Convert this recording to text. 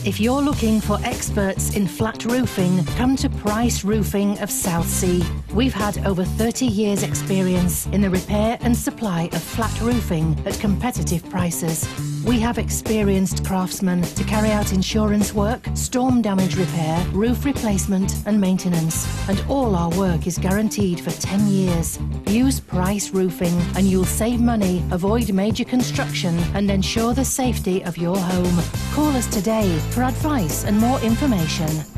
If you're looking for experts in flat roofing, come to Price Roofing of Southsea. We've had over 30 years experience in the repair and supply of flat roofing at competitive prices. We have experienced craftsmen to carry out insurance work, storm damage repair, roof replacement and maintenance. And all our work is guaranteed for 10 years. Use Price Roofing and you'll save money, avoid major construction and ensure the safety of your home. Call us today for advice and more information.